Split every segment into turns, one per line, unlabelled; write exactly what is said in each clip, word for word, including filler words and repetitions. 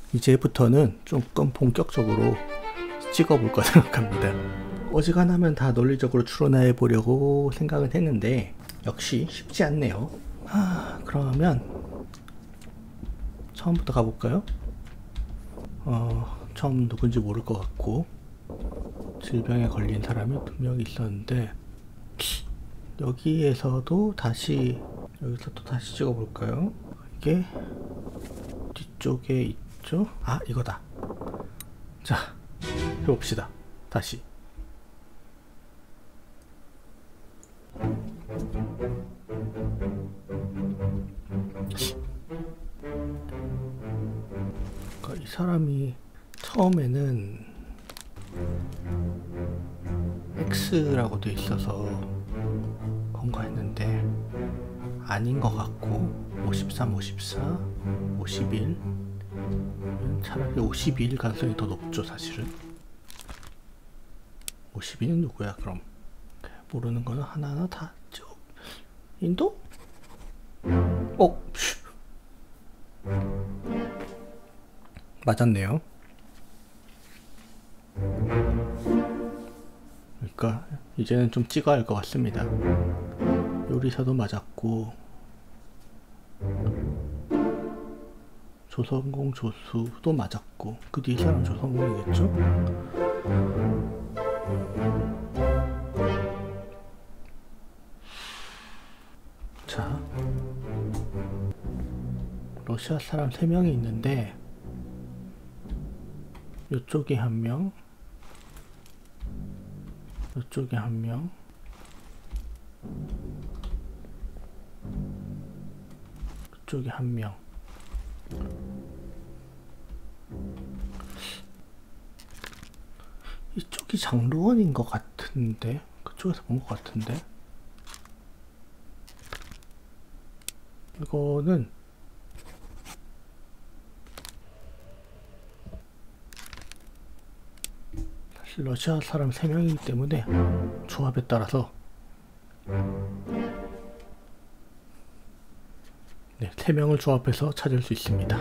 이제부터는 조금 본격적으로 찍어볼까 생각합니다. 어지간하면 다 논리적으로 추론해 보려고 생각은 했는데 역시 쉽지 않네요. 하, 그러면 처음부터 가볼까요? 어, 처음 누군지 모를 것 같고 질병에 걸린 사람이 분명히 있었는데 여기에서도 다시 여기서 또 다시 찍어볼까요? 이게 뒤쪽에 있죠? 아, 이거다. 자, 해봅시다. 다시. 그러니까 이 사람이 처음에는 X라고 돼 있어서 뭔가 했는데 아닌 것 같고 오십삼, 오십사, 오십일 차라리 오십일 가능성이 더 높죠 사실은. 오십일은 누구야 그럼? 모르는 거는 하나하나 다 저, 인도? 어? 맞았네요. 그러니까 이제는 좀 찍어야 할 것 같습니다. 요리사도 맞았고 조선공 조수도 맞았고 그 뒤에 사람 조선공이겠죠? 자, 러시아 사람 세 명이 있는데 이쪽에 한 명, 이쪽에 한 명, 이쪽에 한 명. 이쪽이 장로원인 것 같은데 그쪽에서 본 것 같은데 이거는 사실 러시아 사람 세 명이기 때문에 조합에 따라서 네, 세 명을 조합해서 찾을 수 있습니다.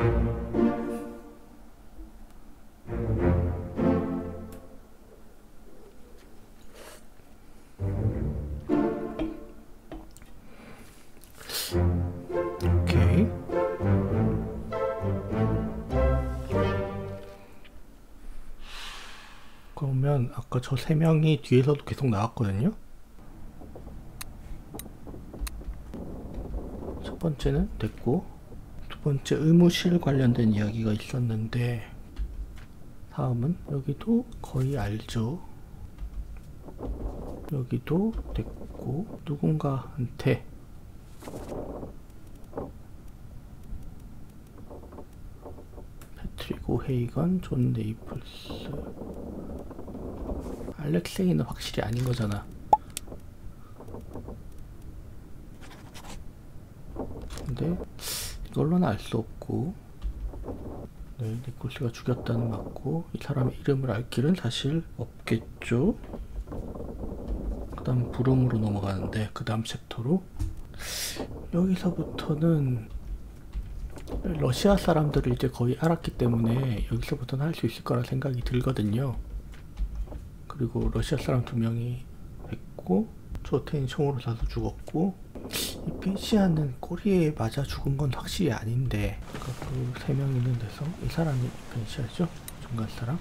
오케이. 그러면 아까 저 세 명이 뒤에서도 계속 나왔거든요. 첫 번째는 됐고 두 번째 의무실 관련된 이야기가 있었는데 다음은 여기도 거의 알죠. 여기도 됐고 누군가한테 패트릭 오헤이건, 존 네이플스, 알렉세이는 확실히 아닌 거잖아. 근데 이걸로는 알 수 없고 네, 니콜스가 죽였다는 맞고 이 사람의 이름을 알 길은 사실 없겠죠. 그 다음 부름으로 넘어가는데 그 다음 챕터로 여기서부터는 러시아 사람들을 이제 거의 알았기 때문에 여기서부터는 할 수 있을 거라 생각이 들거든요. 그리고 러시아 사람 두 명이 했고 조테인 총으로 쏴서 죽었고 이 펜시아는 꼬리에 맞아 죽은 건 확실히 아닌데 그 세 명 있는 데서 이 사람이 펜시아죠? 중간 사람?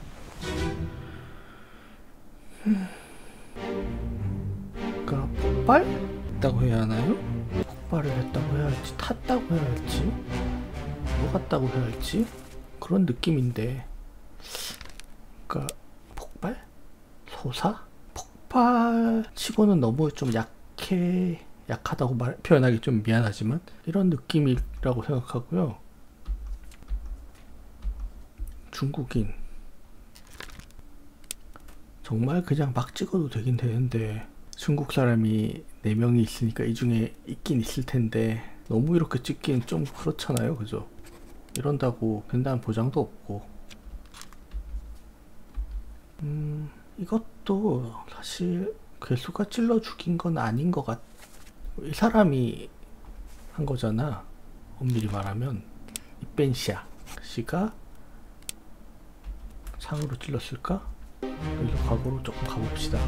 그러니까 폭발? 했다고 해야 하나요? 폭발을 했다고 해야 할지 탔다고 해야 할지 뭐 같다고 해야 할지 그런 느낌인데 그러니까 폭발? 소사? 폭발 치고는 너무 좀 약해 약하다고 말, 표현하기 좀 미안하지만 이런 느낌이라고 생각하고요. 중국인 정말 그냥 막 찍어도 되긴 되는데 중국 사람이 네 명이 있으니까 이 중에 있긴 있을 텐데 너무 이렇게 찍기엔 좀 그렇잖아요. 그죠? 이런다고 된다는 보장도 없고 음 이것도 사실 괴수가 찔러 죽인 건 아닌 것 같. 이 사람이 한 거잖아. 엄밀히 말하면 이벤시아 씨가 창으로 찔렀을까? 여기서 과거로 조금 가봅시다.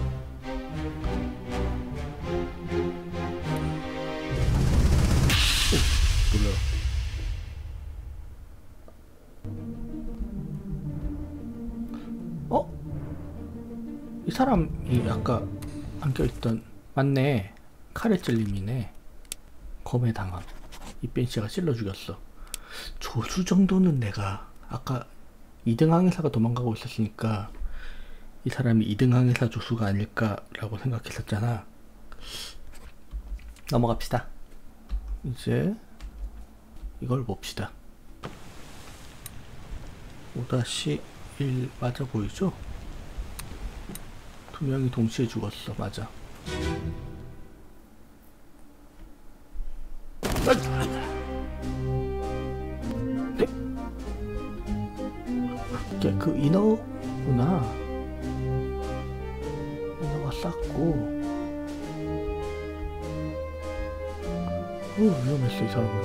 오, 놀라요. 어? 이 사람이 아까 안겨있던, 맞네, 칼에 찔림이네. 검에 당함. 이 벤치가 찔러 죽였어. 조수 정도는 내가 아까 이 등 항해사가 도망가고 있었으니까 이 사람이 이 등 항해사 조수가 아닐까라고 생각했었잖아. 넘어갑시다. 이제 이걸 봅시다. 오 일 맞아 보이죠? 두 명이 동시에 죽었어. 맞아. 네? 이게 그 인어구나. 인어가 쌌고. 오, 위험했어 이 사람은.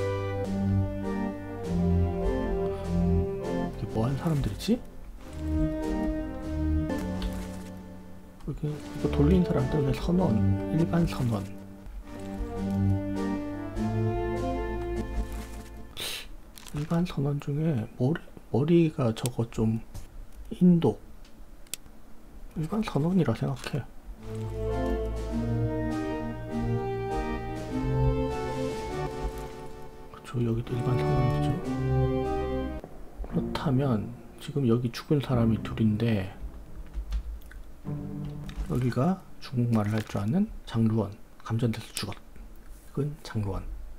이게 뭐하는 사람들이지? 여기 이거 돌린 사람들의 선원, 일반 선원. 일반 선원 중에 머리, 머리가 저거 좀 인도. 일반 선원이라 생각해. 그쵸, 여기도 일반 선원이죠. 그렇다면 지금 여기 죽은 사람이 둘인데 여기가 중국말을 할 줄 아는 장루원. 감전돼서 죽었. 이건 장루원.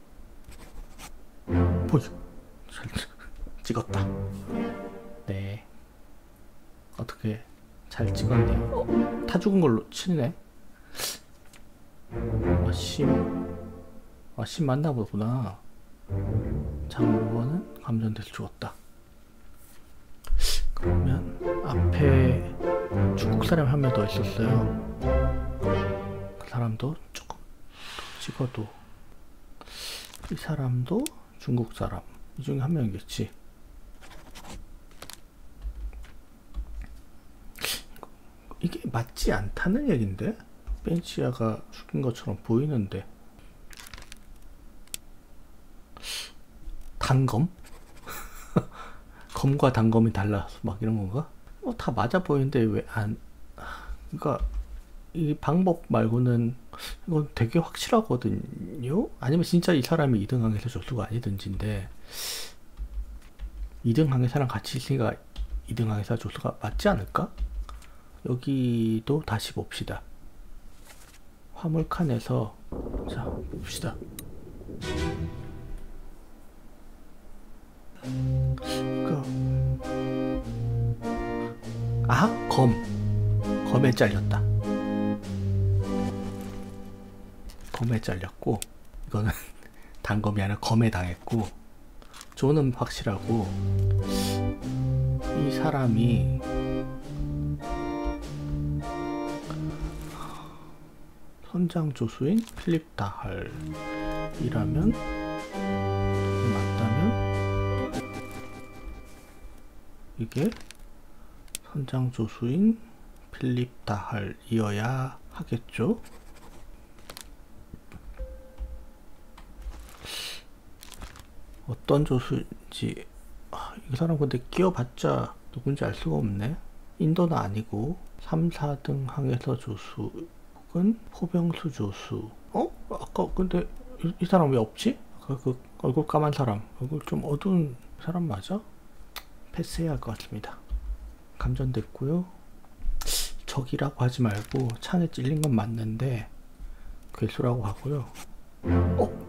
보이. 잘 찍었다. 네. 어떻게 잘 찍었네. 어? 다 죽은 걸로 치네. 아, 심. 아, 심 맞나 보구나. 장루원은 감전돼서 죽었다. 그러면 앞에 중국 사람 한 명 더 있었어요. 그 사람도 조금 찍어도, 이 사람도 중국 사람. 이 중에 한 명이겠지. 이게 맞지 않다는 얘긴데? 벤치아가 죽인 것처럼 보이는데. 단검? 검과 단검이 달라서 막 이런 건가? 어, 다 맞아 보이는데 왜 안, 그러니까 이 방법 말고는 이건 되게 확실하거든요? 아니면 진짜 이 사람이 이 등 항해사 조수가 아니든지인데, 이 등 항해사랑 같이 있으니까 이 등 항해사 조수가 맞지 않을까? 여기도 다시 봅시다. 화물칸에서 자 봅시다. 그러니까 아, 검. 검에 잘렸다. 검에 잘렸고, 이거는 단검이 아니라 검에 당했고, 조는 확실하고, 이 사람이 선장 조수인 필립 다할이라면, 맞다면 이게 선장 조수인 필립 다할이어야 하겠죠? 어떤 조수인지, 아, 이 사람 근데 끼워봤자 누군지 알 수가 없네. 인도는 아니고 삼, 사 등 항해사 조수 혹은 포병수 조수. 어? 아까 근데 이, 이 사람 왜 없지? 아까 그 얼굴 까만 사람, 얼굴 좀 어두운 사람 맞아? 패스해야 할 것 같습니다. 감전됐고요. 적이라고 하지 말고 창에 찔린 건 맞는데 괴수라고 하고요. 어?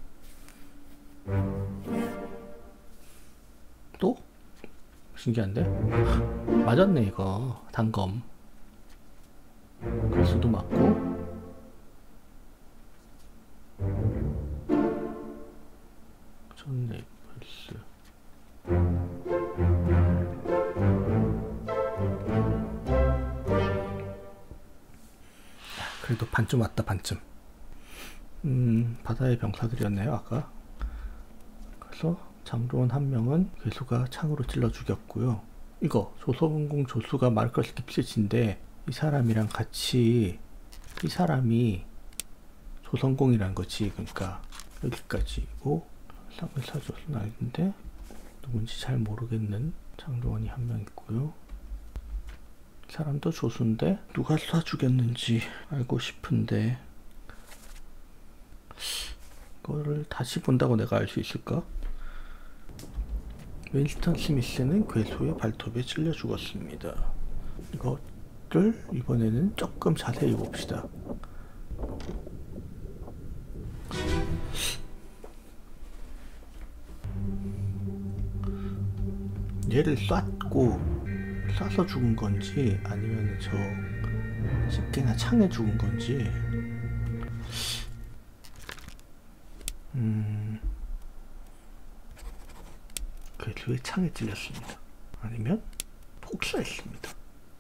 또? 신기한데? 맞았네 이거. 단검. 괴수도 맞고. 존 네이플스. 그래도 반쯤 왔다. 반쯤. 음, 바다의 병사들이었네요 아까. 그래서 장로원 한 명은 괴수가 창으로 찔러 죽였고요. 이거 조선공 조수가 마르커스 깁스인데 이 사람이랑 같이 이 사람이 조선공이란 거지. 그러니까 여기까지고 쌍사 조선 알는데 누군지 잘 모르겠는 장로원이 한 명 있고요. 이 사람도 조수인데 누가 쏴 죽였는지 알고 싶은데 이거를 다시 본다고 내가 알 수 있을까? 윈스턴 스미스는 괴수의 발톱에 찔려 죽었습니다. 이것을 이번에는 조금 자세히 봅시다. 얘를 쐈고 쏴서 죽은 건지 아니면 저 집게나 창에 죽은 건지 음... 괴수의 창에 찔렸습니다. 아니면 폭사했습니다.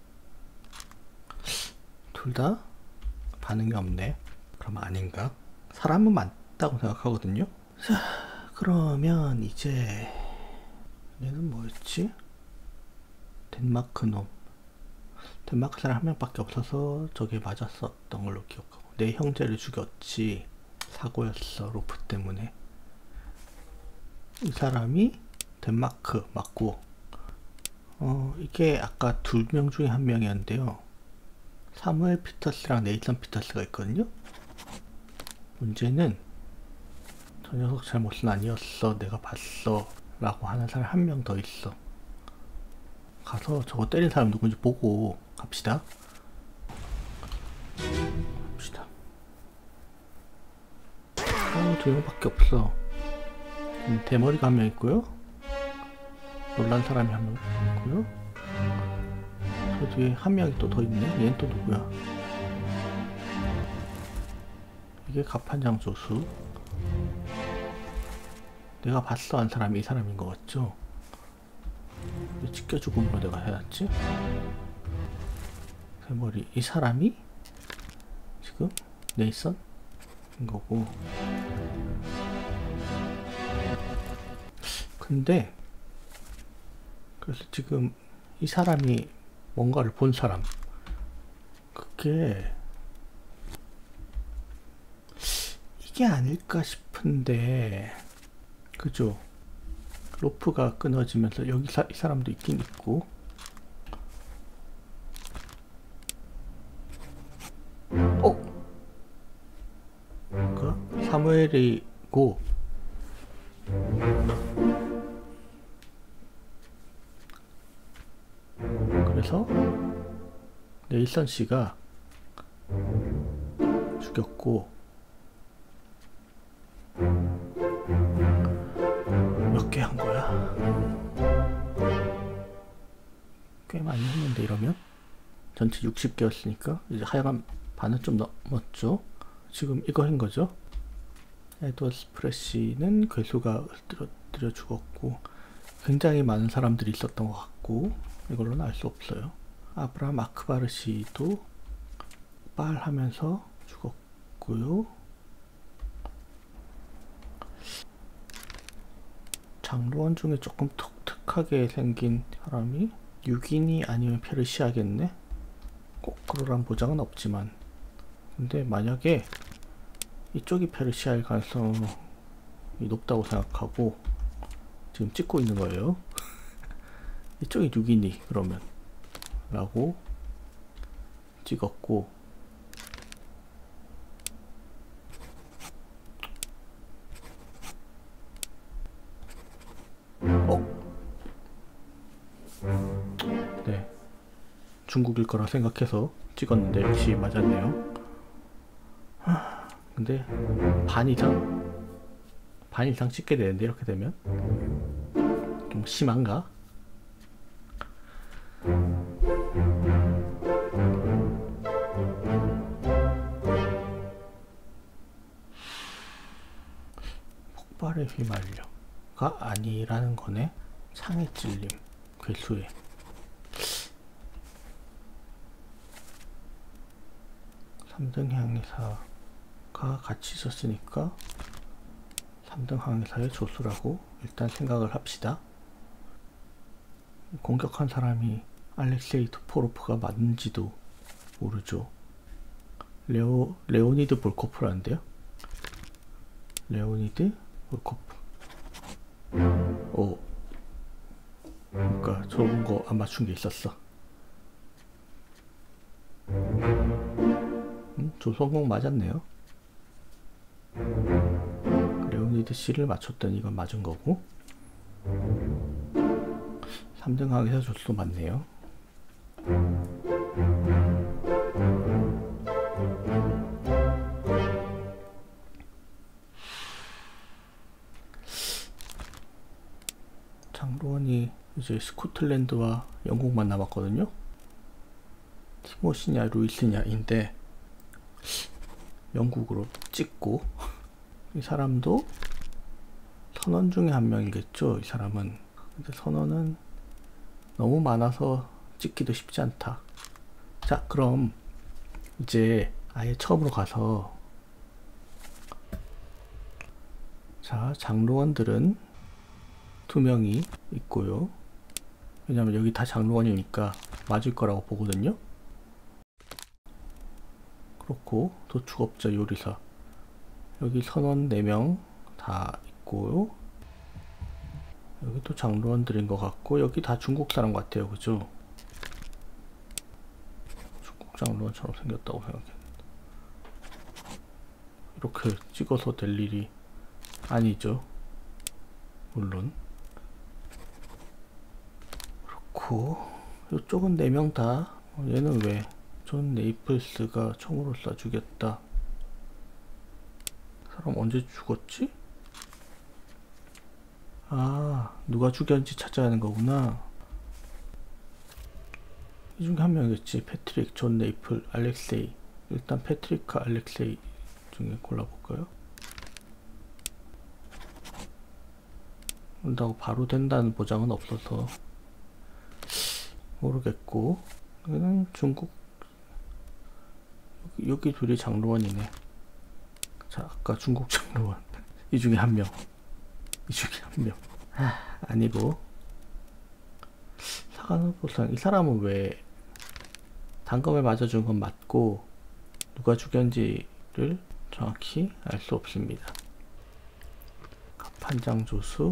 둘 다 반응이 없네. 그럼 아닌가? 사람은 맞다고 생각하거든요. 자, 그러면 이제 얘는 뭐였지? 덴마크 놈. 덴마크 사람 한 명밖에 없어서 저게 맞았었던 걸로 기억하고 내 형제를 죽였지. 사고였어. 로프 때문에. 이 사람이 덴마크 맞고 어 이게 아까 두 명 중에 한 명이었는데요. 사무엘 피터스랑 네이선 피터스가 있거든요. 문제는 저 녀석 잘못은 아니었어. 내가 봤어. 라고 하는 사람 한 명 더 있어. 가서 저거 때린 사람 누군지 보고 갑시다. 갑시다. 어, 두 명밖에 없어. 대머리가 한 명 있고요. 놀란 사람이 한 명 있고요. 저 뒤에 한 명이 또 더 있네. 얘는 또 누구야? 이게 가판장 조수. 내가 봤어 한 사람이 이 사람인 것 같죠? 왜 찢겨 죽음으로 내가 해놨지? 대머리. 이 사람이 지금 네이선인 거고. 근데 그래서 지금 이 사람이 뭔가를 본 사람, 그게 이게 아닐까 싶은데, 그죠? 로프가 끊어지면서 여기 사, 이 사람도 있긴 있고. 어? 그 사무엘이고 그래서 네이선 씨가 죽였고 몇 개 한 거야? 꽤 많이 했는데 이러면 전체 육십 개였으니까 이제 하여간 반은 좀 넘었죠. 지금 이거 한 거죠. 에드워드 프레시는 괴수가 엎드려 죽었고 굉장히 많은 사람들이 있었던 것 같고 이걸로는 알 수 없어요. 아브라함 아크바르시도 빨하면서 죽었고요. 장로원 중에 조금 독특하게 생긴 사람이 유기니 아니면 페르시아겠네? 꼭 그러란 보장은 없지만, 근데 만약에 이쪽이 페르시아일 가능성이 높다고 생각하고 지금 찍고 있는 거예요. 이쪽이 유기니 그러면 라고 찍었고, 어? 네, 중국일 거라 생각해서 찍었는데 역시 맞았네요. 하, 근데 반 이상 반 이상 찍게 되는데 이렇게 되면 좀 심한가? 폭발에 휘말려가 아니라는 거네. 창에 찔림, 괴수에. 삼 등 항해사가 같이 있었으니까 삼 등 항해사의 조수라고 일단 생각을 합시다. 공격한 사람이 알렉세이 투포로프가 맞는지도 모르죠. 레오, 레오니드 볼코프라는데요? 레오니드 볼코프. 오. 그러니까 좋은 거 안 맞춘 게 있었어. 음, 조성공 맞았네요. 레오니드 C를 맞췄더니 이건 맞은 거고. 삼 등 항에서 조수 맞네요. 장로원이 이제 스코틀랜드와 영국만 남았거든요. 티모시냐 루이스냐인데 영국으로 찍고, 이 사람도 선원 중에 한 명이겠죠. 이 사람은. 근데 선원은 너무 많아서 찍기도 쉽지 않다. 자, 그럼 이제 아예 처음으로 가서, 자, 장로원들은 두 명이 있고요. 왜냐면 여기 다 장로원이니까 맞을 거라고 보거든요. 그렇고 도축업자 요리사, 여기 선원 네 명 다 있고요. 여기도 장로원들인 것 같고, 여기 다 중국 사람 같아요. 그죠? 중국 장로원처럼 생겼다고 생각했는데 이렇게 찍어서 될 일이 아니죠. 물론. 그렇고 이쪽은 네 명 다. 얘는 왜? 존 네이플스가 총으로 쏴 죽였다. 사람 언제 죽었지? 아, 누가 죽였는지 찾아야 하는 거구나. 이 중에 한 명이겠지. 패트릭, 존 네이플, 알렉세이. 일단 패트릭과 알렉세이 중에 골라볼까요? 그런다고 바로 된다는 보장은 없어서 모르겠고, 여기는 중국, 여기, 여기 둘이 장로원이네. 자, 아까 중국 장로원. 이 중에 한 명. 이 중에 한 명. 아, 아니고. 사관호보상, 이 사람은 왜 단검에 맞아준 건 맞고 누가 죽였는지를 정확히 알 수 없습니다. 판장 조수,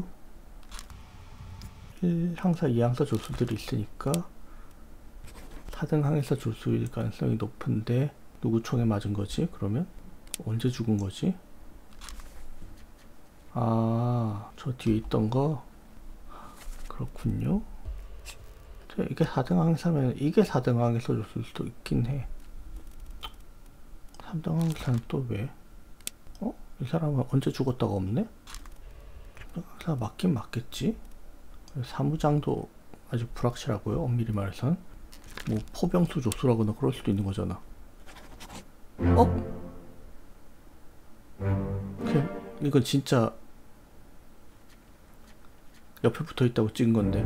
일 항사, 이 항사 조수들이 있으니까 사 등 항에서 조수일 가능성이 높은데, 누구 총에 맞은 거지? 그러면 언제 죽은 거지? 아, 저 뒤에 있던 거. 그렇군요. 이게 사 등 항사면 이게 사 등 항에서 줬을 수도 있긴 해. 삼 등 항사는 또 왜? 어? 이 사람은 언제 죽었다가 없네? 항사 맞긴 맞겠지? 사무장도 아주 불확실하고요. 엄밀히 말해선 뭐 포병수 조수라거나 그럴 수도 있는 거잖아. 어? 그냥 이건 진짜 옆에 붙어 있다고 찍은 건데.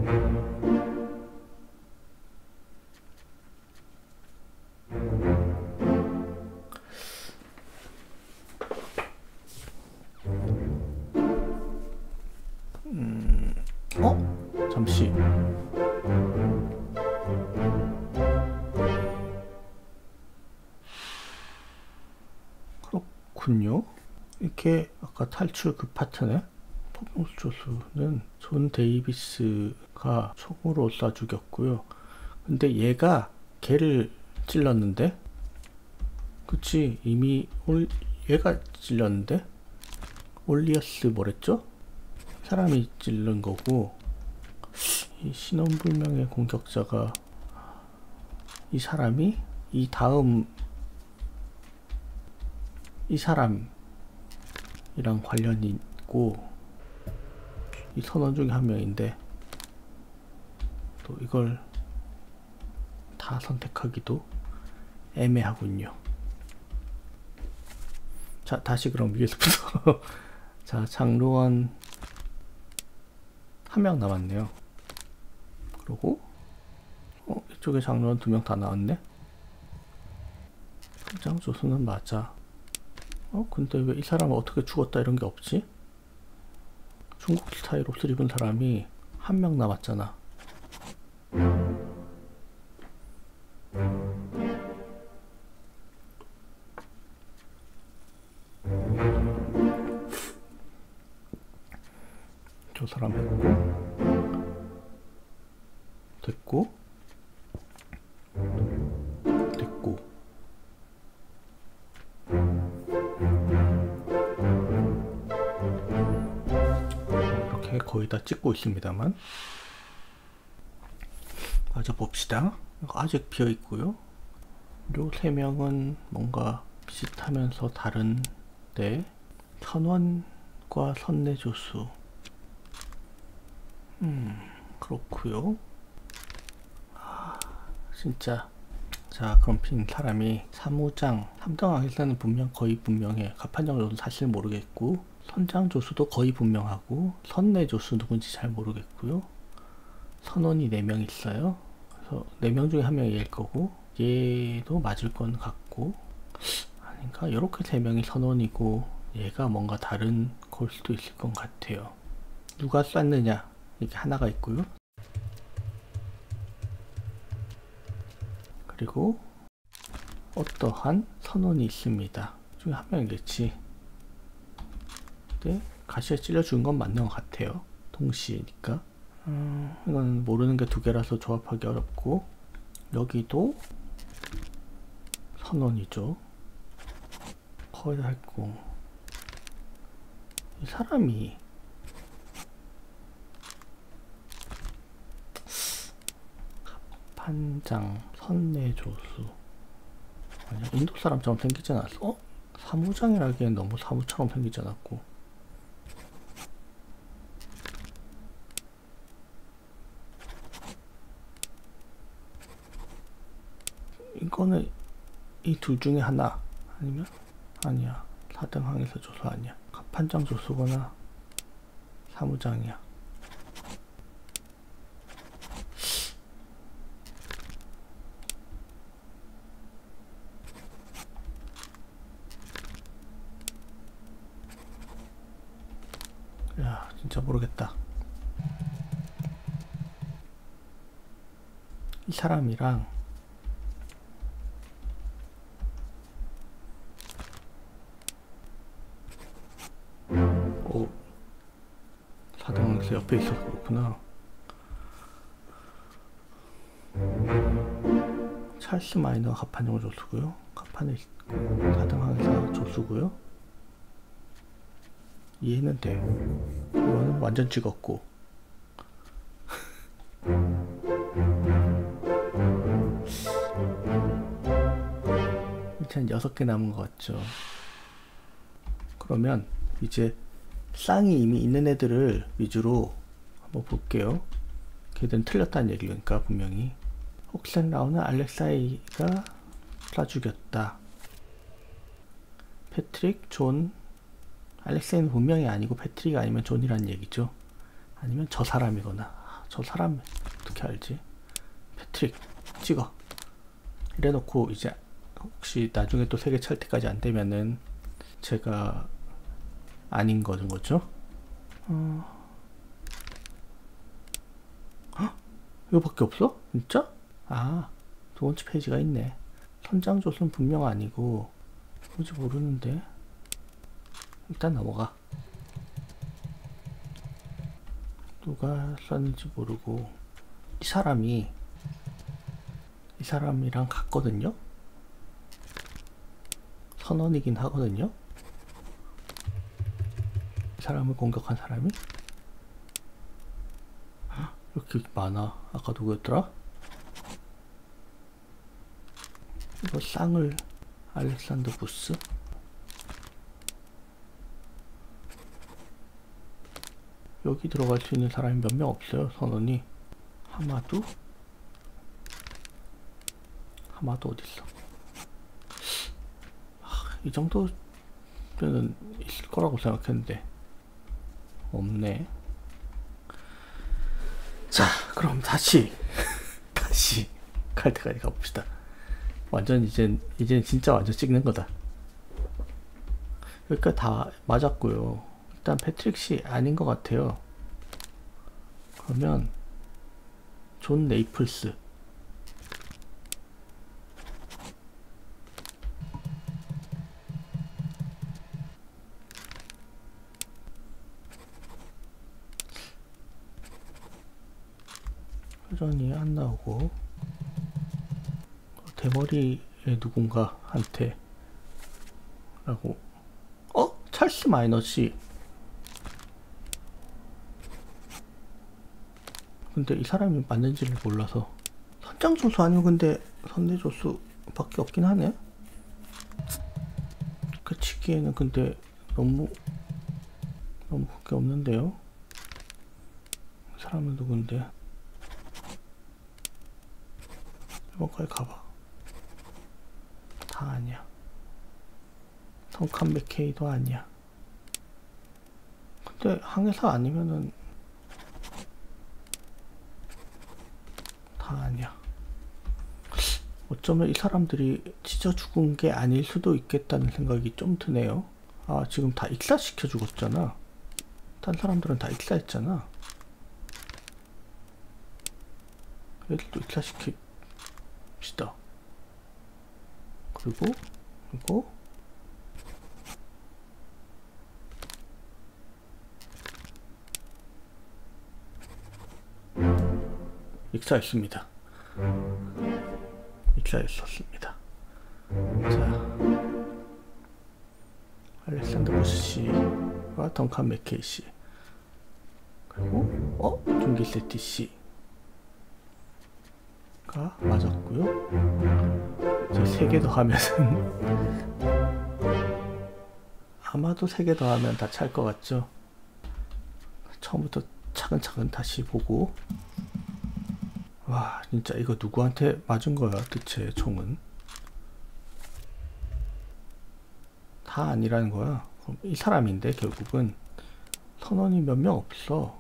음, 어? 잠시. 그렇군요. 이렇게 아까 탈출 그 파트네. 포병수 조수는 존 데이비스가 총으로 쏴 죽였고요. 근데 얘가 걔를 찔렀는데, 그치? 이미 올 얘가 찔렀는데, 올리어스 뭐랬죠? 사람이 찔른 거고, 이 신원불명의 공격자가 이 사람이 이 다음 이 사람이랑 관련이 있고, 이 선원 중에 한 명인데 또 이걸 다 선택하기도 애매하군요. 자, 다시 그럼 위에서부터. 자, 장로원 한 명 남았네요. 그리고 어, 이쪽에 장로원 두 명 다 나왔네. 현장 조수는 맞아. 어, 근데 왜 이 사람은 어떻게 죽었다 이런 게 없지? 중국 스타일 옷을 입은 사람이 한 명 남았잖아. 사람 했고, 됐고, 됐고. 이렇게 거의 다 찍고 있습니다만, 맞아 봅시다. 아직 비어 있고요. 요 세 명은 뭔가 비슷하면서 다른데, 선원과 선내조수. 음, 그렇구요. 아, 진짜. 자, 그럼 빈 사람이 사무장, 삼등왕에서는 분명 거의 분명해. 가판장 조수 사실 모르겠고, 선장 조수도 거의 분명하고, 선내 조수 누군지 잘 모르겠고요. 선원이 네 명 있어요. 그래서 네 명 중에 한 명이 얘일 거고, 얘도 맞을 건 같고, 아닌가? 이렇게 세 명이 선원이고, 얘가 뭔가 다른 걸 수도 있을 것 같아요. 누가 쐈느냐? 이게 하나가 있고요. 그리고 어떠한 선원이 있습니다. 중에 한 명이겠지. 근데 가시에 찔러준 건 맞는 것 같아요. 동시에니까. 음, 이건 모르는 게 두 개라서 조합하기 어렵고, 여기도 선원이죠. 거의 다 했고, 이 사람이 판장, 선내조수. 아니야, 인도 사람처럼 생기지 않았어? 어? 사무장이라기엔 너무 사무처럼 생기지 않았고. 이거는 이 둘 중에 하나. 아니면? 아니야. 사등항에서 조수 아니야. 판장 조수거나 사무장이야. 야, 진짜 모르겠다. 이 사람이랑 오, 사등항에서 옆에 있어서 그렇구나. 찰스 마이너가 가판장 조수고요. 가판에 있고 사등항에서 조수고요. 이해는 돼. 이거는 완전 찍었고. 일단 여섯 개 남은 것 같죠. 그러면 이제 쌍이 이미 있는 애들을 위주로 한번 볼게요. 걔들은 틀렸다는 얘기니까 분명히. 혹센라우는 알렉사이가 쏴 죽였다. 패트릭, 존, 알렉사이는 분명히 아니고 패트릭 아니면 존이라는 얘기죠. 아니면 저 사람이거나. 저 사람 어떻게 알지? 패트릭 찍어. 이래놓고 이제 혹시 나중에 또 세 개 찰 때까지 안 되면은 제가 아닌 거는 거죠. 어... 헉? 이거밖에 없어? 진짜? 아, 두 번째 페이지가 있네. 선장 조수는 분명 아니고 뭔지 모르는데 일단 넘어가. 누가 썼는지 모르고. 이 사람이 이 사람이랑 같거든요. 선원이긴 하거든요. 이 사람을 공격한 사람이 이렇게 많아. 아까 누구였더라? 이거 쌍을 알렉산더 부스? 여기 들어갈 수 있는 사람이 몇 명 없어요. 선원이. 하마두? 하마두 어딨어? 하, 이 정도는 있을 거라고 생각했는데 없네. 자, 그럼 다시 다시 갈 때까지 가봅시다. 완전 이젠 이젠 진짜 완전 찍는 거다. 여기까지 다 맞았고요. 일단 패트릭 씨 아닌 것 같아요. 그러면 존 네이플스. 여전히 안 나오고, 대머리의 누군가한테 라고. 어? 찰스 마이너씨. 근데 이 사람이 맞는지를 몰라서. 선장조수 아니고 근데 선내조수 밖에 없긴 하네. 그 치기에는 근데 너무 너무 그게 없는데요. 이 사람은 누군데? 이번까지 가봐. 다 아니야. 성칸 맥케이도 아니야. 근데 항해사 아니면은 다 아니야. 어쩌면 이 사람들이 찢어 죽은 게 아닐 수도 있겠다는 생각이 좀 드네요. 아, 지금 다 익사시켜 죽었잖아. 딴 사람들은 다 익사했잖아. 얘들도 익사시킵시다. 그리고 그리고 익사했습니다. 익사했었습니다. 자, 알렉산더 부스 씨와 덩칸 맥케이 씨, 그리고 어? 존기세티 씨가 맞았고요. 이제 세 개 더 하면은 아마도 세 개 더 하면 다 찰 것 같죠? 처음부터 차근차근 다시 보고. 와, 진짜 이거 누구한테 맞은 거야 대체? 총은 다 아니라는 거야. 그럼 이 사람인데 결국은 선원이 몇 명 없어.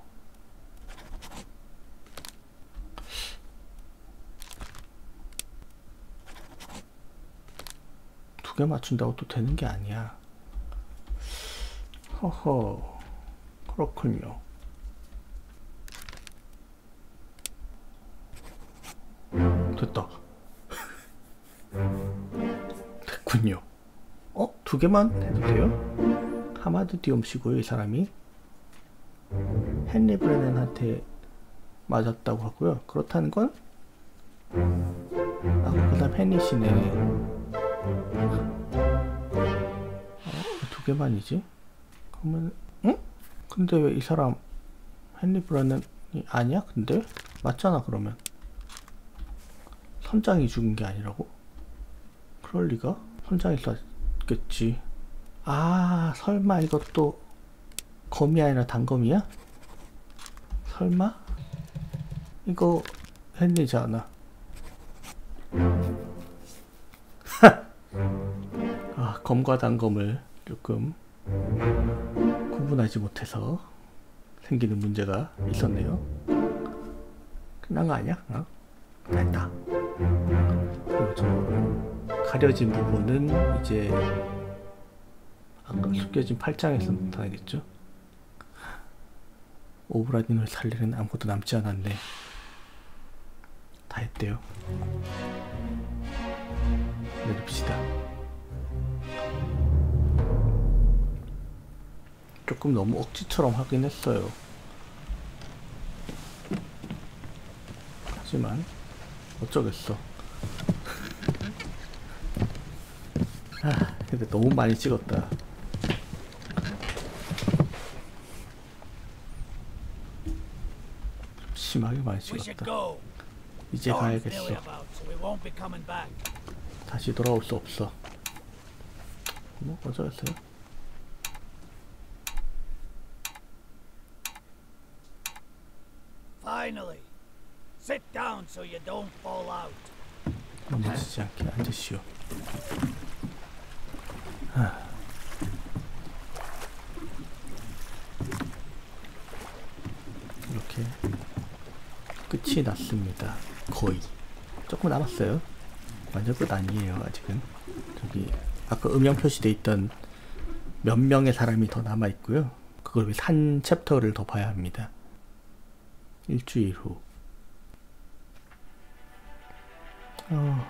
두 개 맞춘다고 또 되는 게 아니야. 허허, 그렇군요. 됐다. 됐군요. 어? 두 개만 해도 돼요? 하마드 디옴씨고요. 이 사람이 헨리 브레넨한테 맞았다고 하고요. 그렇다는 건 아, 그 다음 헨리 씨네. 어? 두 개만이지? 그러면 응? 근데 왜 이 사람 헨리 브레넨이 아니야? 근데 맞잖아. 그러면 선장이 죽은 게 아니라고? 그럴 리가? 선장이 쐈겠지. 아, 설마 이것도 검이 아니라 단검이야? 설마? 이거 헨리잖아. 아, 검과 단검을 조금 구분하지 못해서 생기는 문제가 있었네요. 끝난 거 아니야? 어? 됐다. 그리고 저 가려진 부분은 이제 아까 숙여진 팔짱에서 나타나겠죠. 오브라딘을 살리는 아무것도 남지 않았네. 다 했대요. 내립시다. 조금 너무 억지처럼 하긴 했어요. 하지만 어쩌겠어. 아, 근데 너무 많이 찍었다. 심하게 많이 찍었다. 이제 가야겠어. 다시 돌아올 수 없어. 뭐 어쩌겠어요.
Finally, sit down so you don't fall out.
넘어지지 않게 앉으시오. 하. 이렇게 끝이 났습니다. 거의. 조금 남았어요. 완전 끝 아니에요. 아직은. 저기 아까 음영 표시돼 있던 몇 명의 사람이 더 남아 있고요. 그걸 위해 한 챕터를 더 봐야 합니다. 일주일 후. 어.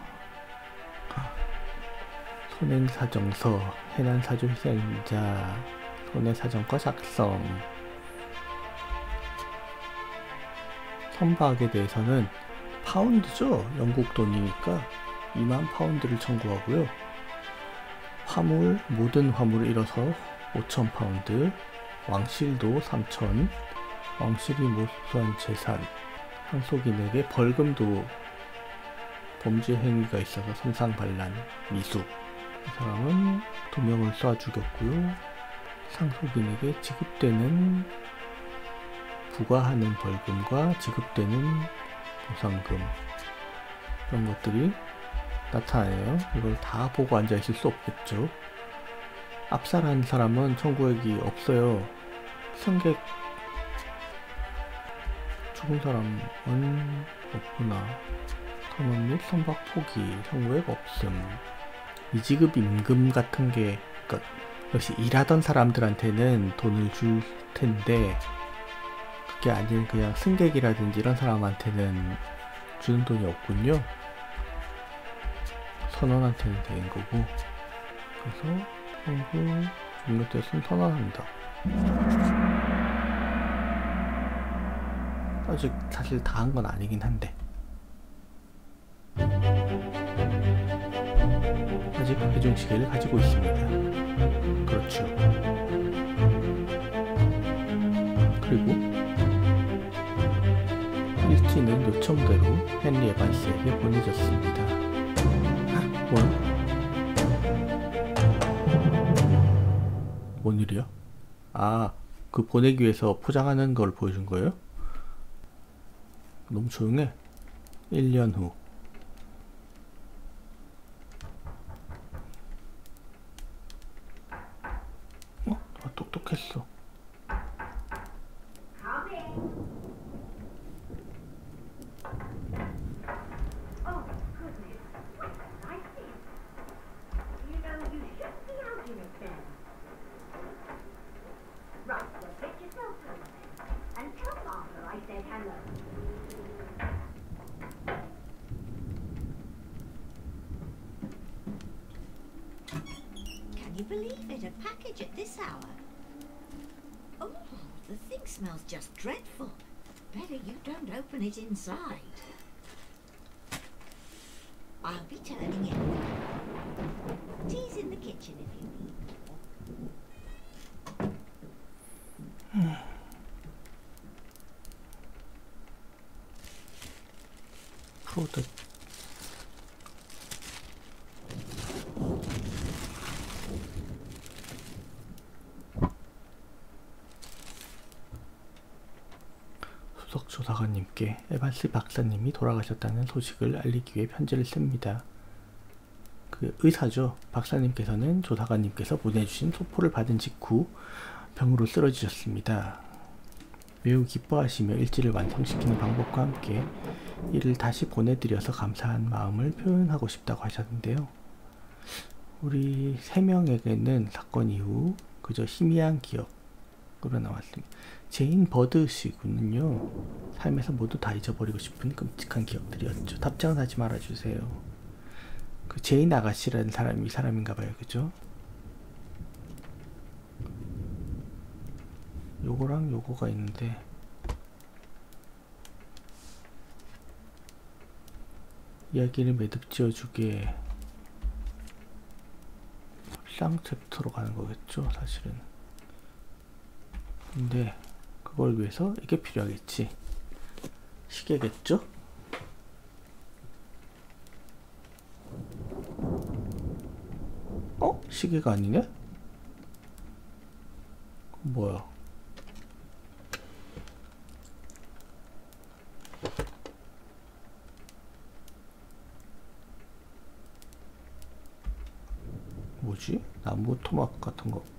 손해사정서, 해난사주 희생자, 손해사정과 작성, 선박에 대해서는 파운드죠. 영국 돈이니까 이만 파운드를 청구하고요. 화물, 모든 화물을 잃어서 오천 파운드, 왕실도 삼천, 왕실이 몰수한 재산, 상속인에게 벌금도 범죄 행위가 있어서 손상반란, 미수. 이 사람은 두 명을 쏴 죽였고요. 상속인에게 지급되는 부과하는 벌금과 지급되는 보상금 이런 것들이 나타나요. 이걸 다 보고 앉아 있을 수 없겠죠. 압살한 사람은 청구액이 없어요. 승객 죽은 사람은 없구나. 선원 및 선박 포기 청구액 없음. 미지급 임금 같은 게 그러니까 역시 일하던 사람들한테는 돈을 줄 텐데 그게 아닌 그냥 승객이라든지 이런 사람한테는 주는 돈이 없군요. 선원한테는 되는 거고. 그래서 청구 종료됐으면 선언한다. 아직 사실 다 한 건 아니긴 한데 아직 회중시계를 가지고 있습니다. 그렇죠. 그리고 일지는 요청대로 헨리 에반스에게 보내졌습니다. 아, 뭐야? 뭔 일이야? 아, 그 보내기 위해서 포장하는 걸 보여준 거예요? 너무 조용해. 일 년 후. 어? 아, 똑똑했어.
Can you believe it? A package at this hour. Oh, the thing smells just dreadful. Better you don't open it inside. I'll be turning in. Tea's in the kitchen if you need more.
프로덕트 수석 조사관님께 에반스 박사님이 돌아가셨다는 소식을 알리기 위해 편지를 씁니다. 그 의사죠. 박사님께서는 조사관님께서 보내주신 소포를 받은 직후 병으로 쓰러지셨습니다. 매우 기뻐하시며 일지를 완성시키는 방법과 함께 이를 다시 보내드려서 감사한 마음을 표현하고 싶다고 하셨는데요. 우리 세 명에게는 사건 이후 그저 희미한 기억으로 나왔습니다. 제인 버드시군요. 삶에서 모두 다 잊어버리고 싶은 끔찍한 기억들이었죠. 답장은 하지 말아주세요. 그 제인 아가씨라는 사람이 이 사람인가봐요. 그죠? 요거랑 요거가 있는데 이야기를 매듭 지어주게 쌍챕터로 가는 거겠죠 사실은. 근데 그걸 위해서 이게 필요하겠지. 시계겠죠? 어? 시계가 아니네? 뭐야? 뭐지? 나무 토막 같은 건가?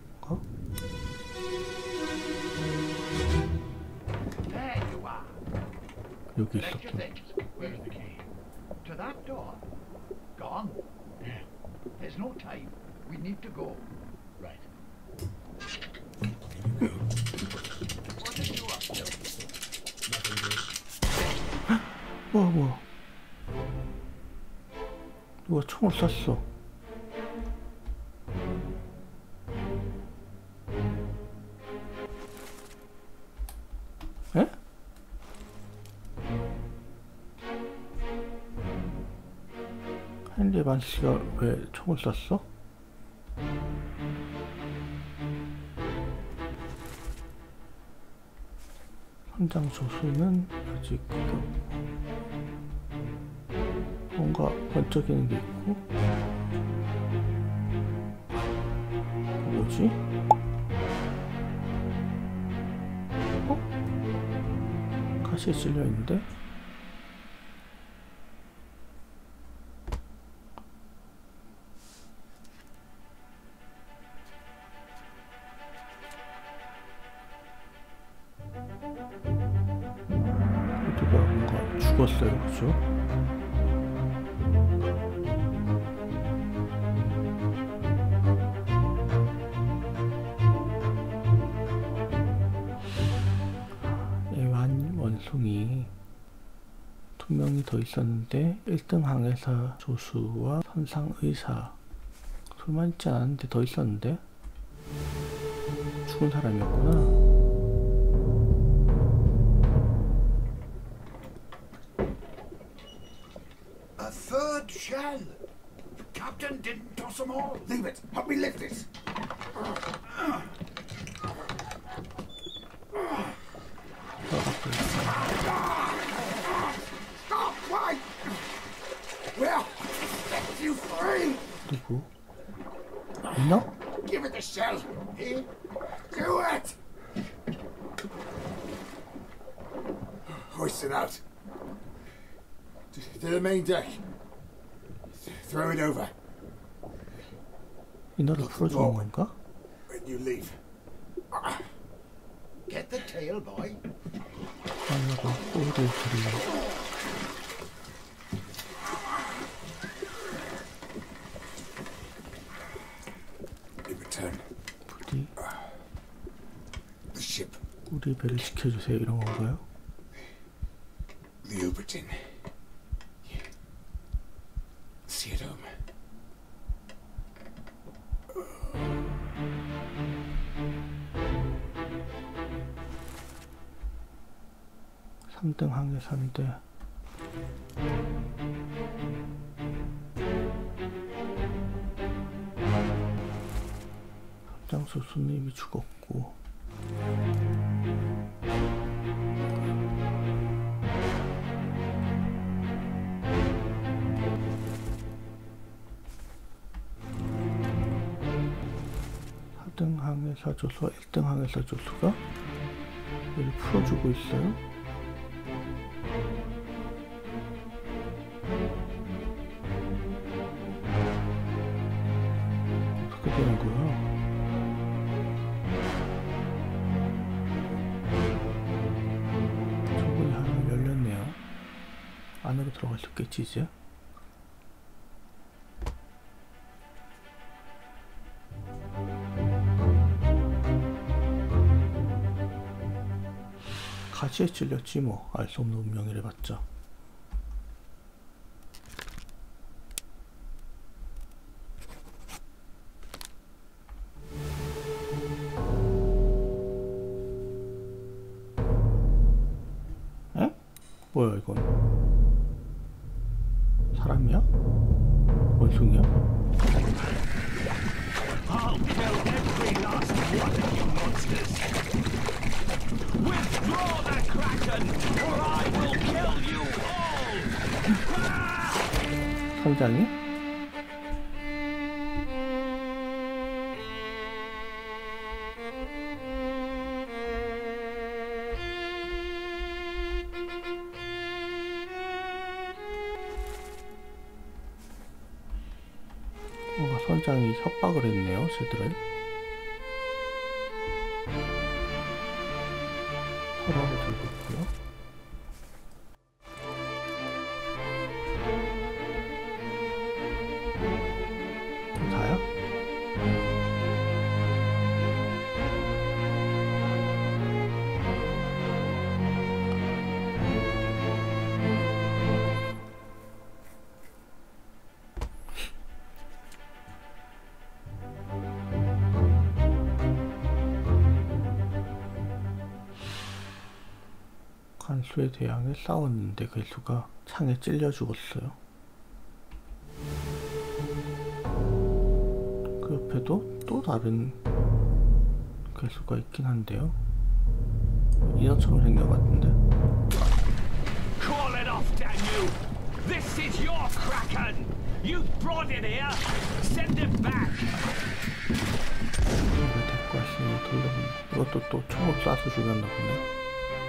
여기 있었군.
Where's the key? To that door. Gone? Yeah. There's no time. We need to go. Right. What are you up to? Nothing good.
뭐야 뭐야? 누가 총을 쐈어? 에? 헨리 반스가 왜 총을 쐈어? 현장 조수는 아직 그게 없고 뭔가 번쩍이는 게 있고 뭐지? 어? 가시에 찔려 있는데? 누가 뭔가 죽었어요, 그죠? 애완 원숭이 두 명이 더 있었는데 일 등 항해사 조수와 선상 의사 둘만 있지 않았는데 더 있었는데 죽은 사람이었구나.
A third shell. The captain didn't toss them all.
Leave it. Help me lift it. Stop! Why? Well, set you free.
누구? 있나?
Give it the shell. Here. Do it. Hoist it out. To to the main deck. Throw it over
이너를 풀어주는 건가?
when you leave.
Get the tail, boy.
아니라고 꼬리를 들이려고.
In return,
부디
the ship,
우리 배를 지켜주세요 이런 건가요?
the Ubertin. See it home.
삼 등 항해사인데 현장 조수는 이미 죽었고 사 등 항해사 조수와 일 등 항해사 조수가 여기 풀어주고 있어요. 어떻게 되는 거야? 저분이 하나 열렸네요. 안으로 들어갈 수 있겠지 이제? 가시에 찔렸지 뭐. 알 수 없는 운명이래 봤자. 에? 뭐야 이건? 사람이야? 원숭이야?
I'll kill every last one of you monsters! Withdraw the Kraken, or I will kill you all!
선장이? 뭔가 선장이 협박을 했네요, 쟤들을. 허락을 들고 있고요. 다야? 간수에 대항해 싸웠는데 괴수가 창에 찔려 죽었어요. 그 옆에도 또 다른 괴수가 있긴 한데요. 인어처럼 생긴 것 같은데.
Call it off, damn you! This is your Kraken! You brought it here! Send it back!
이거 데리고 왔으니 돌려보네. 이것도 또 총을 쏴서 죽였나 보네.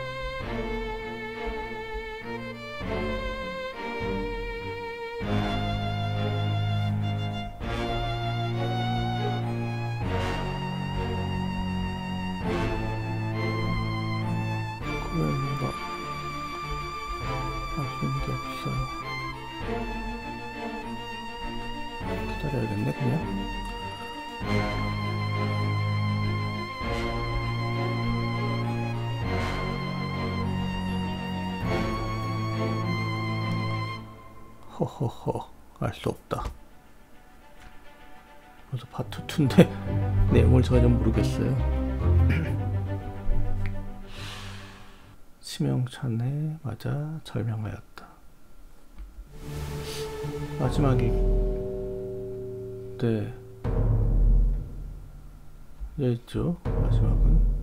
그러면 뭔가 할 수 있는 게 없어요. 기다려야겠네 그냥. 허허허, 알 수 없다. 벌써 파트 이인데 내용을 전혀 모르겠어요. 치명찬에 맞아 절명하였다. 마지막이 네 얘였죠. 마지막은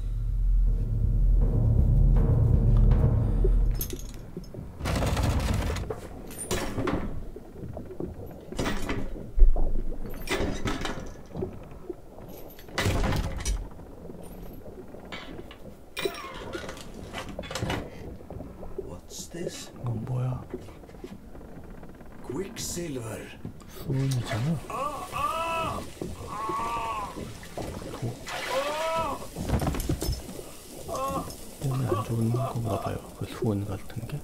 This?
이건 뭐야?
Quicksilver.
수은이잖아. 도. 몸에 안 좋은 건가 봐요. 그 수은 같은 게.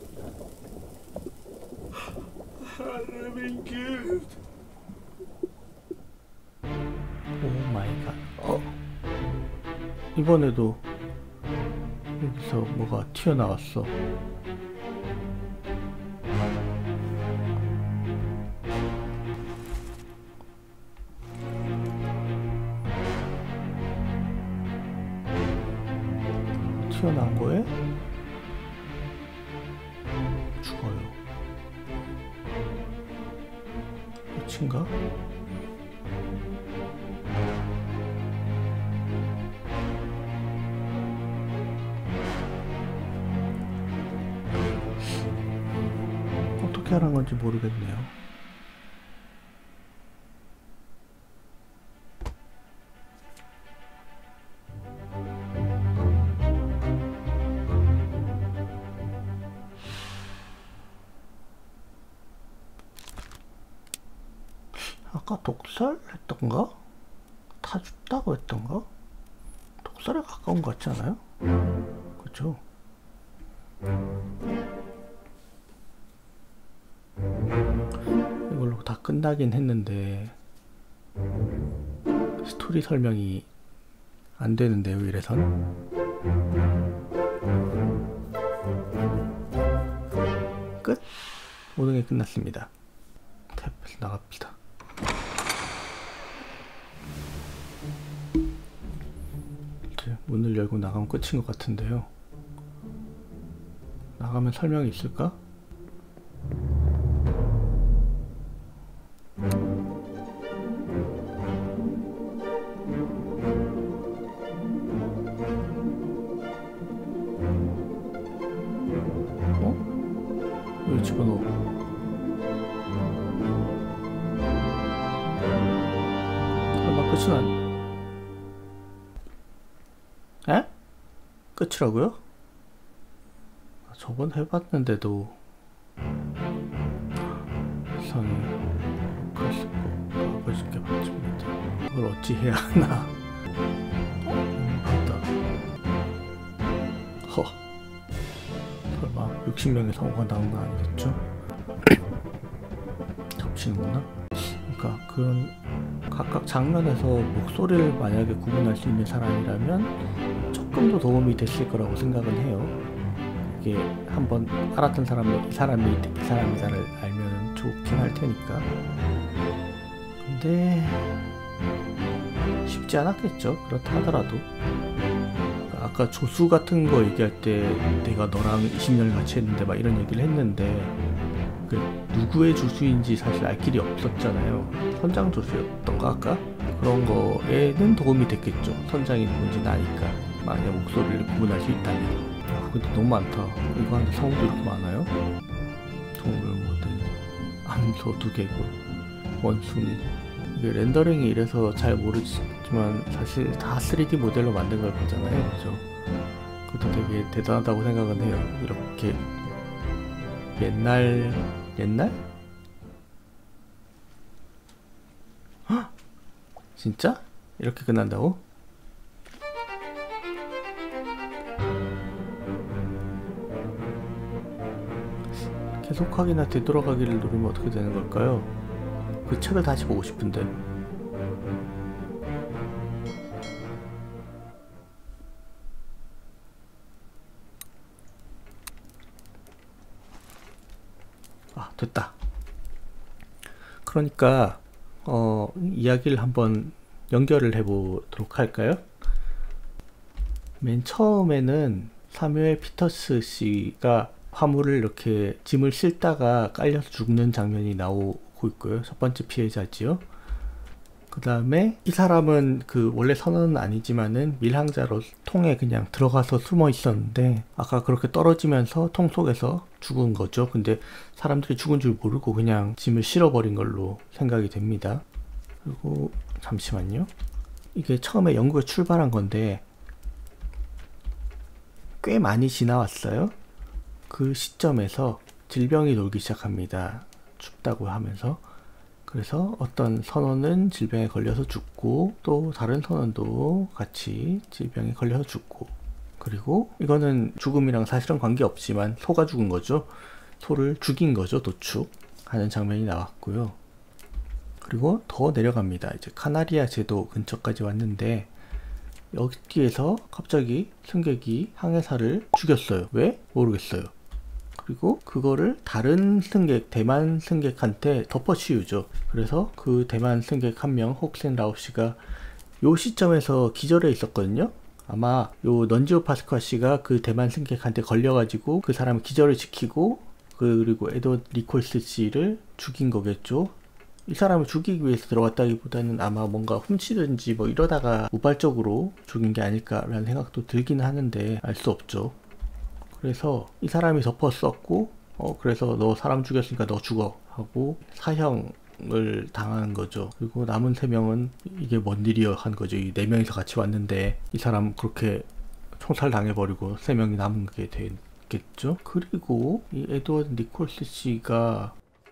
오 마이 갓. 어. 이번에도 여기서 뭐가 튀어나왔어. 튀어나온 거에 죽어요. 끝인가? 어떻게 하는 건지 모르겠네요. 아까 독살 했던가? 타 줬다고 했던가? 독살에 가까운 것 같지 않아요? 그쵸? 이걸로 다 끝나긴 했는데 스토리 설명이 안 되는데요, 이래선. 끝! 모든 게 끝났습니다. 탭에서 나갑시다. 이제 문을 열고 나가면 끝인 것 같은데요. 나가면 설명이 있을까? 어? 왜 집어넣어? 설마 끝은 안... 에? 끝이라고요? 저번 해봤는데도 이상해. 글쎄 뭐 아버지께 받칩니다. 그걸 어찌 해야 하나. 음, 봤다. 허. 설마 육십 명의 성우가 나온 거 아니겠죠? 접치는구나. 그러니까 그런 각각 장면에서 목소리를 만약에 구분할 수 있는 사람이라면 조금 더 도움이 됐을 거라고 생각은 해요. 이게 한번 알았던 사람이 이 사람이 이 사람이다를 알면 좋긴 할 테니까. 근데 쉽지 않았겠죠. 그렇다 하더라도. 아까 조수 같은 거 얘기할 때 내가 너랑 이십 년을 같이 했는데 막 이런 얘기를 했는데 그 누구의 조수인지 사실 알 길이 없었잖아요. 현장 조수였던가 아까? 그런 거에는 도움이 됐겠죠. 선장이 누군지는 아니까. 만약 목소리를 구분할 수 있다면. 아, 근데 너무 많다. 이거 하는데 성우도 이렇게 많아요? 동물 모델, 암소 두 개고, 원숭이. 이게 렌더링이 이래서 잘 모르지만 사실 다 쓰리디 모델로 만든 걸 거잖아요. 그죠? 그것도 되게 대단하다고 생각은 해요. 이렇게 옛날 옛날? 헉! 진짜? 이렇게 끝난다고? 계속하기나 되돌아가기를 누르면 어떻게 되는 걸까요? 그 책을 다시 보고 싶은데. 아, 됐다. 그러니까 어, 이야기를 한번 연결을 해보도록 할까요? 맨 처음에는 사뮤엘 피터스 씨가 화물을 이렇게 짐을 싣다가 깔려서 죽는 장면이 나오고 있고요. 첫 번째 피해자지요. 그 다음에 이 사람은 그 원래 선원은 아니지만은 밀항자로 통에 그냥 들어가서 숨어 있었는데 아까 그렇게 떨어지면서 통 속에서 죽은 거죠. 근데 사람들이 죽은 줄 모르고 그냥 짐을 실어버린 걸로 생각이 됩니다. 그리고 잠시만요. 이게 처음에 영국에 출발한 건데 꽤 많이 지나왔어요. 그 시점에서 질병이 돌기 시작합니다. 춥다고 하면서. 그래서 어떤 선원은 질병에 걸려서 죽고 또 다른 선원도 같이 질병에 걸려서 죽고, 그리고 이거는 죽음이랑 사실은 관계없지만 소가 죽은 거죠. 소를 죽인 거죠. 도축하는 장면이 나왔고요. 그리고 더 내려갑니다. 이제 카나리아 제도 근처까지 왔는데 여기에서 갑자기 승객이 항해사를 죽였어요. 왜? 모르겠어요. 그리고 그거를 다른 승객, 대만 승객한테 덮어씌우죠. 그래서 그 대만 승객 한 명, 혹센 라오씨가 요 시점에서 기절해 있었거든요. 아마 요 넌지오 파스쿠아 씨가 그 대만 승객한테 걸려가지고 그 사람을 기절을 시키고 그리고 에드워드 니콜스 씨를 죽인 거겠죠. 이 사람을 죽이기 위해서 들어갔다기보다는 아마 뭔가 훔치든지 뭐 이러다가 우발적으로 죽인 게 아닐까라는 생각도 들긴 하는데 알 수 없죠. 그래서 이 사람이 덮었었고 어 그래서 너 사람 죽였으니까 너 죽어 하고 사형을 당한 거죠. 그리고 남은 세 명은 이게 뭔 일이여 한 거죠. 이 네 명이서 같이 왔는데 이 사람 그렇게 총살 당해버리고 세 명이 남은 게 됐겠죠. 그리고 이 에드워드 니콜스 씨가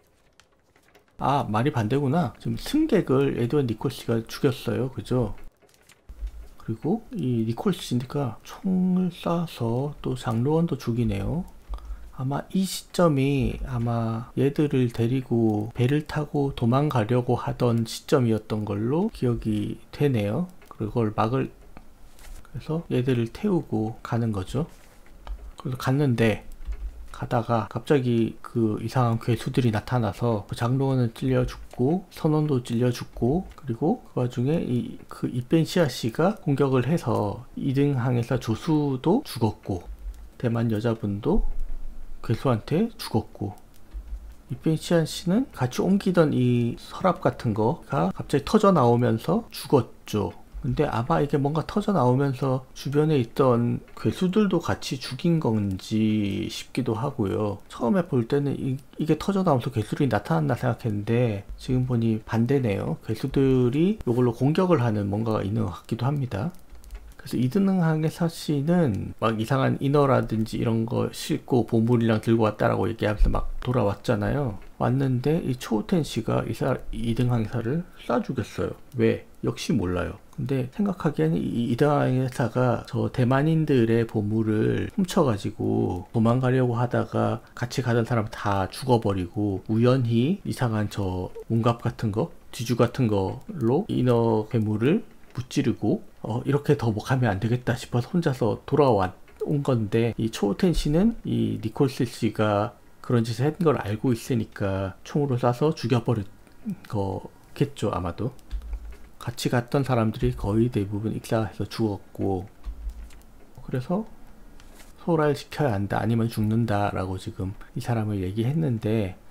아 말이 반대구나. 지금 승객을 에드워드 니콜스 씨가 죽였어요. 그죠? 그리고 이 니콜스 씨가 총을 쏴서 또 장로원도 죽이네요. 아마 이 시점이 아마 얘들을 데리고 배를 타고 도망가려고 하던 시점이었던 걸로 기억이 되네요. 그걸 막을 그래서 얘들을 태우고 가는 거죠. 그래서 갔는데 가다가 갑자기 그 이상한 괴수들이 나타나서 그 장로원은 찔려 죽고 선원도 찔려 죽고, 그리고 그 와중에 이 그 이벤시아 씨가 공격을 해서 이 등 항해사 조수도 죽었고 대만 여자분도 괴수한테 죽었고, 이벤시아 씨는 같이 옮기던 이 서랍 같은 거가 갑자기 터져 나오면서 죽었죠. 근데 아마 이게 뭔가 터져 나오면서 주변에 있던 괴수들도 같이 죽인 건지 싶기도 하고요. 처음에 볼 때는 이, 이게 터져 나오면서 괴수들이 나타났나 생각했는데 지금 보니 반대네요. 괴수들이 이걸로 공격을 하는 뭔가가 있는 것 같기도 합니다. 그래서 이등 항해사 씨는 막 이상한 인어라든지 이런 거 싣고 보물이랑 들고 왔다라고 얘기하면서 막 돌아왔잖아요. 왔는데 이 초우텐 씨가 이등 항해사를 쏴 죽였어요. 왜? 역시 몰라요. 근데 생각하기에는 이 이등 항해사가 저 대만인들의 보물을 훔쳐가지고 도망가려고 하다가 같이 가던 사람 다 죽어버리고 우연히 이상한 저 문갑 같은 거, 뒤주 같은 걸로 인어 괴물을 무찌르고 어, 이렇게 더 뭐 가면 안 되겠다 싶어서 혼자서 돌아온 건데, 이 초우텐 씨는 이 니콜스 씨가 그런 짓을 한 걸 알고 있으니까 총으로 쏴서 죽여버린 거겠죠. 아마도 같이 갔던 사람들이 거의 대부분 익사해서 죽었고, 그래서 소랄 시켜야 한다 아니면 죽는다 라고 지금 이 사람을 얘기했는데,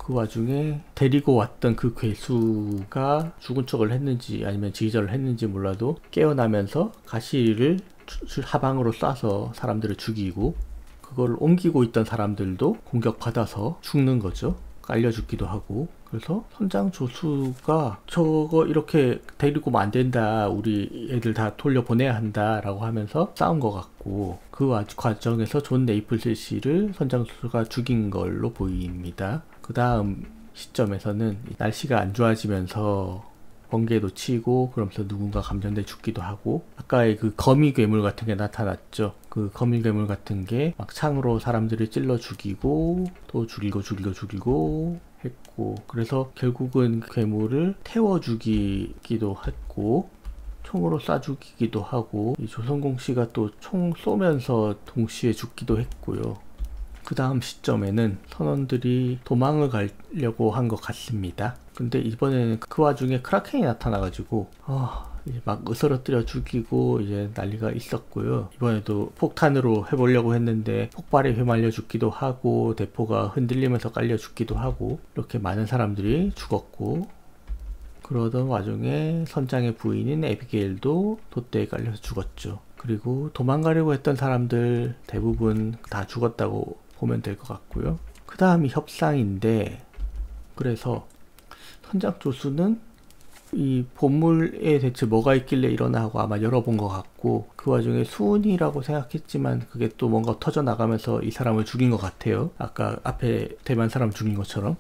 그 와중에 데리고 왔던 그 괴수가 죽은 척을 했는지 아니면 지휘자를 했는지 몰라도 깨어나면서 가시를 하방으로 쏴서 사람들을 죽이고, 그걸 옮기고 있던 사람들도 공격받아서 죽는 거죠. 깔려 죽기도 하고. 그래서 선장 조수가 저거 이렇게 데리고 오면 안 된다, 우리 애들 다 돌려보내야 한다 라고 하면서 싸운 것 같고, 그 과정에서 존 네이플스시를 선장 조수가 죽인 걸로 보입니다. 그 다음 시점에서는 날씨가 안 좋아지면서 번개도 치고 그러면서 누군가 감전돼 죽기도 하고, 아까의 그 거미 괴물 같은 게 나타났죠. 그 거미 괴물 같은 게 막 창으로 사람들을 찔러 죽이고 또 죽이고 죽이고 죽이고 했고, 그래서 결국은 괴물을 태워 죽이기도 했고 총으로 쏴 죽이기도 하고, 이 조선공 씨가 또 총 쏘면서 동시에 죽기도 했고요. 그 다음 시점에는 선원들이 도망을 가려고 한 것 같습니다. 근데 이번에는 그 와중에 크라켄이 나타나가지고 어, 이제 막 으스러뜨려 죽이고 이제 난리가 있었고요. 이번에도 폭탄으로 해보려고 했는데 폭발에 휘말려 죽기도 하고 대포가 흔들리면서 깔려 죽기도 하고, 이렇게 많은 사람들이 죽었고, 그러던 와중에 선장의 부인인 에비게일도 돛대에 깔려서 죽었죠. 그리고 도망가려고 했던 사람들 대부분 다 죽었다고 보면 될 것 같고요. 그 다음이 협상인데, 그래서 선장 조수는 이 보물에 대체 뭐가 있길래 이러나 하고 아마 열어본 것 같고, 그 와중에 수은이라고 생각했지만 그게 또 뭔가 터져나가면서 이 사람을 죽인 것 같아요. 아까 앞에 대만 사람 죽인 것처럼.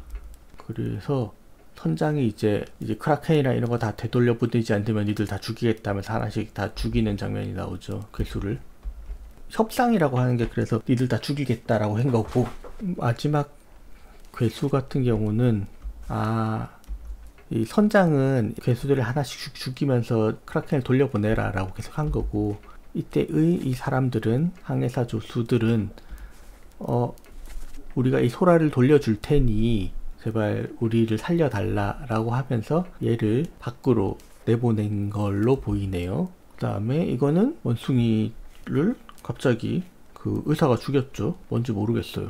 그래서 선장이 이제 이제 크라켄이나 이런 거 다 되돌려 보내지 않으면 니들 다 죽이겠다면서 하나씩 다 죽이는 장면이 나오죠. 괴수를. 협상이라고 하는 게 그래서 니들 다 죽이겠다라고 한 거고, 마지막 괴수 같은 경우는 아, 이 선장은 괴수들을 하나씩 죽이면서 크라켄을 돌려보내라 라고 계속 한 거고, 이때의 이 사람들은, 항해사 조수들은 어 우리가 이 소라를 돌려줄 테니 제발 우리를 살려달라 라고 하면서 얘를 밖으로 내보낸 걸로 보이네요. 그 다음에 이거는 원숭이를 갑자기 그 의사가 죽였죠. 뭔지 모르겠어요.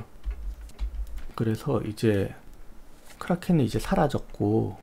그래서 이제 크라켄은 이제 사라졌고,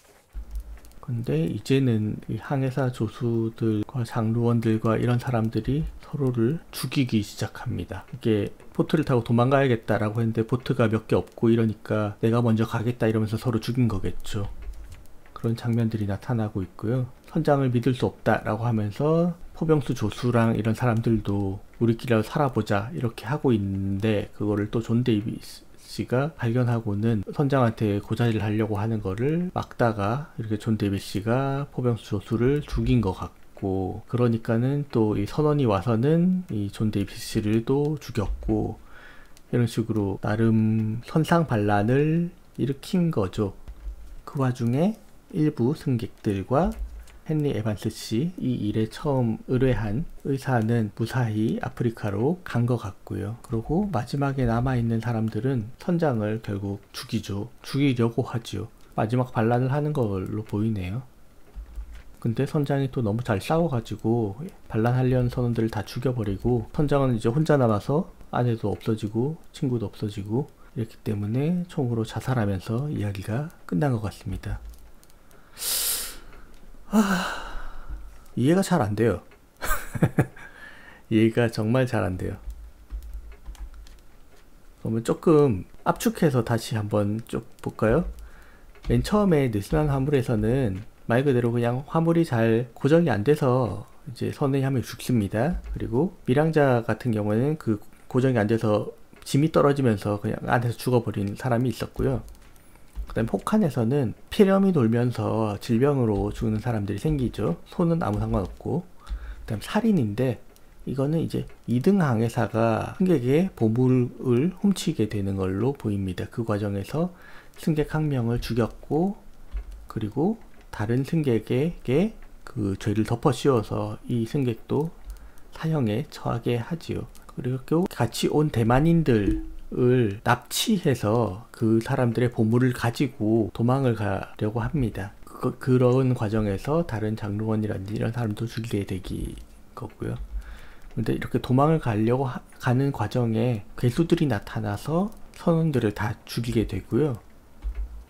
근데 이제는 이 항해사 조수들과 장루원들과 이런 사람들이 서로를 죽이기 시작합니다. 이게 보트를 타고 도망가야겠다라고 했는데 보트가 몇 개 없고 이러니까 내가 먼저 가겠다 이러면서 서로 죽인 거겠죠. 그런 장면들이 나타나고 있고요. 선장을 믿을 수 없다라고 하면서 포병수 조수랑 이런 사람들도 우리끼리 살아보자 이렇게 하고 있는데, 그거를 또 존 데이비스가 발견하고는 선장한테 고자질을 하려고 하는 거를 막다가 이렇게 존 데이비스가 포병수 조수를 죽인 것 같고, 그러니까는 또 이 선원이 와서는 이 존 데이비스를 또 죽였고, 이런 식으로 나름 선상반란을 일으킨 거죠. 그 와중에 일부 승객들과 헨리 에반스 씨, 이 일에 처음 의뢰한 의사는 무사히 아프리카로 간 것 같고요. 그리고 마지막에 남아있는 사람들은 선장을 결국 죽이죠. 죽이려고 하죠. 마지막 반란을 하는 걸로 보이네요. 근데 선장이 또 너무 잘 싸워가지고 반란하려는 선원들을 다 죽여버리고, 선장은 이제 혼자 남아서 아내도 없어지고 친구도 없어지고 이랬기 때문에 총으로 자살하면서 이야기가 끝난 것 같습니다. 하... 이해가 잘 안 돼요. 이해가 정말 잘 안 돼요. 그러면 조금 압축해서 다시 한번 쭉 볼까요? 맨 처음에 느슨한 화물에서는 말 그대로 그냥 화물이 잘 고정이 안 돼서 이제 선의 한 명이 죽습니다. 그리고 밀항자 같은 경우에는 그 고정이 안 돼서 짐이 떨어지면서 그냥 안에서 죽어버린 사람이 있었고요. 그 다음 폭한에서는 폐렴이 돌면서 질병으로 죽는 사람들이 생기죠. 손은 아무 상관없고. 그 다음 살인인데, 이거는 이제 이 등 항해사가 승객의 보물을 훔치게 되는 걸로 보입니다. 그 과정에서 승객 한 명을 죽였고, 그리고 다른 승객에게 그 죄를 덮어 씌워서 이 승객도 사형에 처하게 하지요. 그리고 같이 온 대만인들을 납치해서 그 사람들의 보물을 가지고 도망을 가려고 합니다. 그, 그런 과정에서 다른 장루원이라든지 이런 사람도 죽이게 되기 거고요. 근데 이렇게 도망을 가려고 하, 가는 과정에 괴수들이 나타나서 선원들을 다 죽이게 되고요.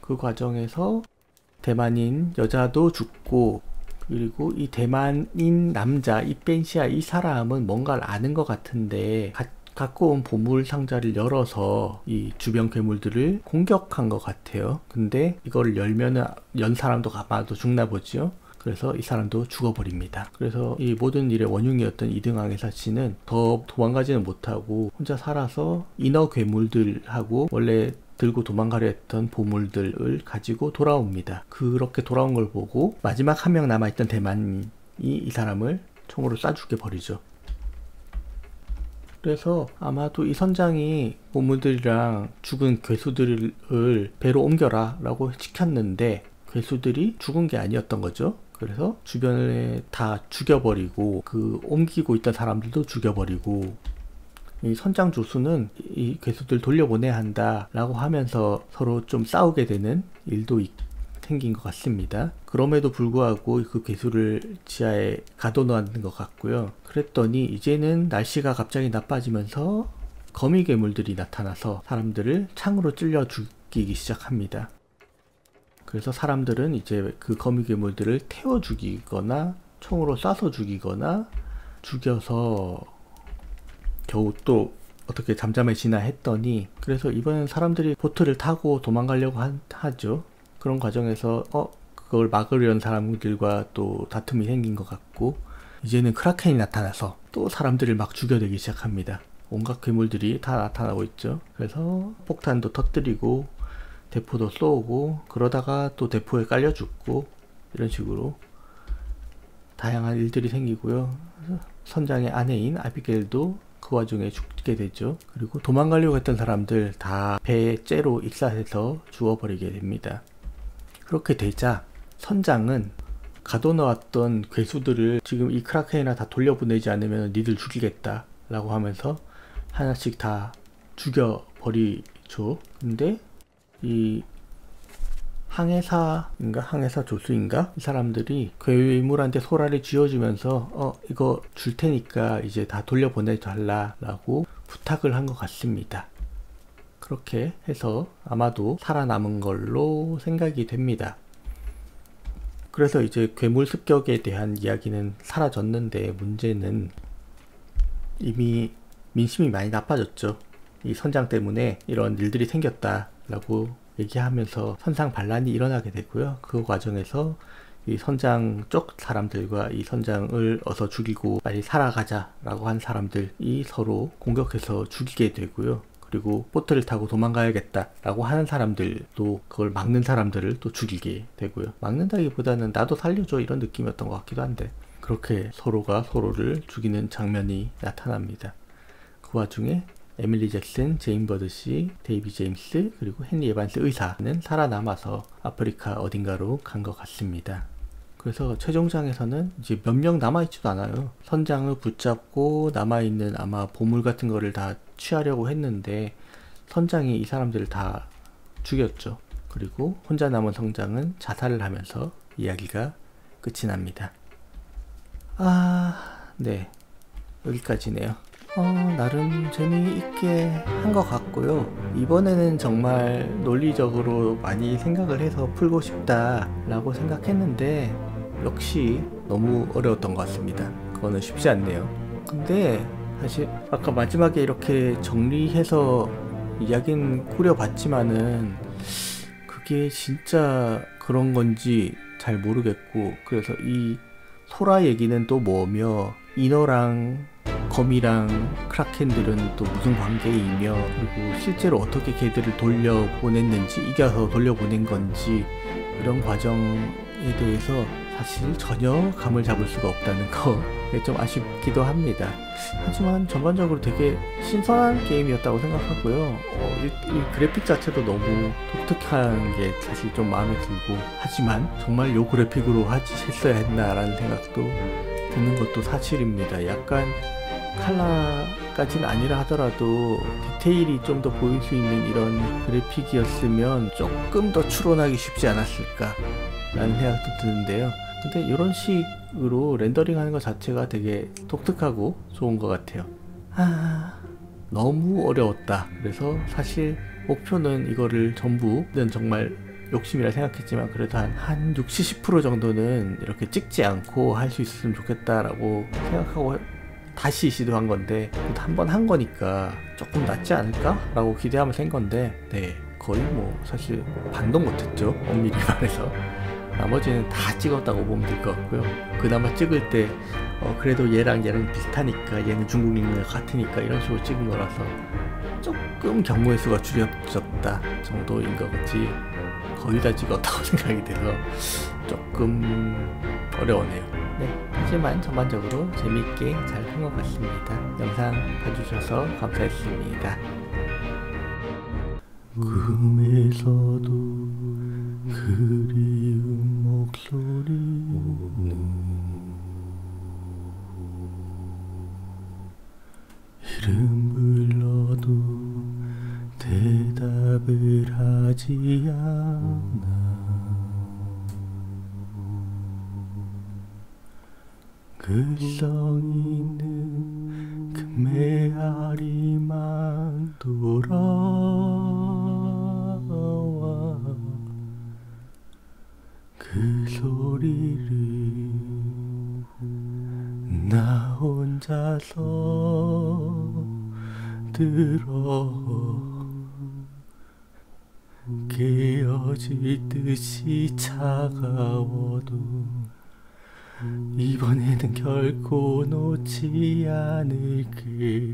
그 과정에서 대만인 여자도 죽고, 그리고 이 대만인 남자, 이 벤시아 이 사람은 뭔가를 아는 것 같은데 가, 갖고 온 보물 상자를 열어서 이 주변 괴물들을 공격한 것 같아요. 근데 이걸 열면은 연 사람도 아마도 죽나 보죠. 그래서 이 사람도 죽어버립니다. 그래서 이 모든 일의 원흉이었던 이등항해사 씨는 더 도망가지는 못하고 혼자 살아서 인어 괴물들하고 원래 들고 도망가려 했던 보물들을 가지고 돌아옵니다. 그렇게 돌아온 걸 보고 마지막 한 명 남아있던 대만인이 이 사람을 총으로 쏴 죽여버리죠. 그래서 아마도 이 선장이 보물들이랑 죽은 괴수들을 배로 옮겨라 라고 시켰는데 괴수들이 죽은 게 아니었던 거죠. 그래서 주변에 다 죽여버리고 그 옮기고 있던 사람들도 죽여버리고, 이 선장 조수는 이 괴수들 돌려보내야 한다 라고 하면서 서로 좀 싸우게 되는 일도 생긴 것 같습니다. 그럼에도 불구하고 그 괴수를 지하에 가둬놓는 것 같고요. 그랬더니 이제는 날씨가 갑자기 나빠지면서 거미 괴물들이 나타나서 사람들을 창으로 찔러 죽이기 시작합니다. 그래서 사람들은 이제 그 거미 괴물들을 태워 죽이거나 총으로 쏴서 죽이거나 죽여서 겨우 또 어떻게 잠잠해지나 했더니, 그래서 이번엔 사람들이 보트를 타고 도망가려고 하, 하죠. 그런 과정에서 어 그걸 막으려는 사람들과 또 다툼이 생긴 것 같고, 이제는 크라켄이 나타나서 또 사람들을 막 죽여대기 시작합니다. 온갖 괴물들이 다 나타나고 있죠. 그래서 폭탄도 터뜨리고 대포도 쏘고, 그러다가 또 대포에 깔려 죽고, 이런 식으로 다양한 일들이 생기고요. 선장의 아내인 아비게일도 그 와중에 죽게 되죠. 그리고 도망가려고 했던 사람들 다 배에 째로 익사해서 죽어버리게 됩니다. 그렇게 되자 선장은 가둬놓았던 괴수들을 지금 이 크라켄이나 다 돌려보내지 않으면 니들 죽이겠다 라고 하면서 하나씩 다 죽여버리죠. 근데 이 항해사인가 항해사 조수인가 이 사람들이 괴물한테 소라를 쥐어주면서 어 이거 줄 테니까 이제 다 돌려보내달라 라고 부탁을 한 것 같습니다. 그렇게 해서 아마도 살아남은 걸로 생각이 됩니다. 그래서 이제 괴물 습격에 대한 이야기는 사라졌는데, 문제는 이미 민심이 많이 나빠졌죠. 이 선장 때문에 이런 일들이 생겼다 라고 얘기하면서 선상 반란이 일어나게 되고요. 그 과정에서 이 선장 쪽 사람들과 이 선장을 어서 죽이고 빨리 살아가자 라고 한 사람들이 서로 공격해서 죽이게 되고요. 그리고 보트를 타고 도망가야겠다 라고 하는 사람들도 그걸 막는 사람들을 또 죽이게 되고요. 막는다기보다는 나도 살려줘 이런 느낌이었던 것 같기도 한데, 그렇게 서로가 서로를 죽이는 장면이 나타납니다. 그 와중에 에밀리 잭슨, 제인 버드씨, 데이비 제임스, 그리고 헨리 에반스 의사는 살아남아서 아프리카 어딘가로 간 것 같습니다. 그래서 최종장에서는 이제 몇 명 남아있지도 않아요. 선장을 붙잡고 남아있는 아마 보물 같은 거를 다 취하려고 했는데 선장이 이 사람들을 다 죽였죠. 그리고 혼자 남은 선장은 자살을 하면서 이야기가 끝이 납니다. 아, 네. 여기까지네요. 어, 나름 재미있게 한 것 같고요. 이번에는 정말 논리적으로 많이 생각을 해서 풀고 싶다 라고 생각했는데 역시 너무 어려웠던 것 같습니다. 그거는 쉽지 않네요. 근데 사실 아까 마지막에 이렇게 정리해서 이야기는 꾸려봤지만은 그게 진짜 그런 건지 잘 모르겠고, 그래서 이 소라 얘기는 또 뭐며 인어랑 거미랑 크라켄들은 또 무슨 관계이며, 그리고 실제로 어떻게 걔들을 돌려보냈는지, 이겨서 돌려보낸 건지, 이런 과정에 대해서 사실 전혀 감을 잡을 수가 없다는 거에 좀 아쉽기도 합니다. 하지만 전반적으로 되게 신선한 게임이었다고 생각하고요. 어, 이, 이 그래픽 자체도 너무 독특한 게 사실 좀 마음에 들고, 하지만 정말 요 그래픽으로 하지 했어야 했나라는 생각도 드는 것도 사실입니다. 약간 칼라까지는 아니라 하더라도 디테일이 좀 더 보일 수 있는 이런 그래픽이었으면 조금 더 추론하기 쉽지 않았을까 라는 생각도 드는데요. 근데 이런 식으로 렌더링 하는 것 자체가 되게 독특하고 좋은 것 같아요. 아, 너무 어려웠다. 그래서 사실 목표는 이거를 전부는 정말 욕심이라 생각했지만 그래도 한, 한 육십, 칠십 퍼센트 정도는 이렇게 찍지 않고 할 수 있었으면 좋겠다라고 생각하고 다시 시도한 건데, 한 번 한 거니까 조금 낫지 않을까? 라고 기대하면서 한 건데, 네, 거의 뭐 사실 반도 못했죠, 엄밀히 말해서. 나머지는 다 찍었다고 보면 될 것 같고요. 그나마 찍을 때 어, 그래도 얘랑 얘랑 비슷하니까, 얘는 중국 인물 같으니까 이런 식으로 찍은 거라서 조금 경무의 수가 줄여졌다 정도인 거겠지 거의 다 찍었다고 생각이 돼서 조금 어려우네요. 네, 하지만 전반적으로 재미있게 잘 한 것 같습니다. 영상 봐주셔서 감사했습니다. 꿈에서도 그리운 목소리는 이름 불러도 대답을 하지 않아. 글썽이는 그 메아리만 돌아와 그 소리를 나 혼자서 들어 깨어지듯이 차가워도 이번에는 결코 놓지 않을게.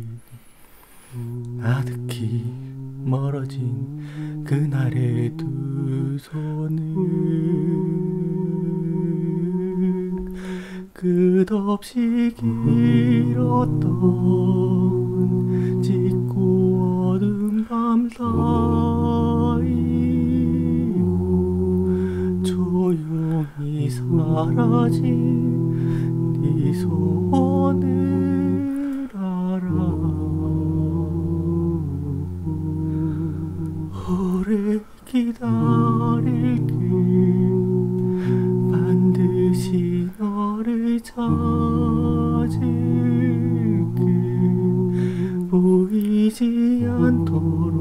아득히 멀어진 그날의 두 손을 끝없이 길었던 짙고 어두운 밤 사이 조용히 사라진 네 소원을 알아. 오래 기다릴게. 반드시 너를 찾을게. 보이지 않도록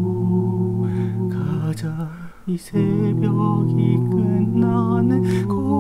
멀어도 가자. 이 새벽이 끝나는 곳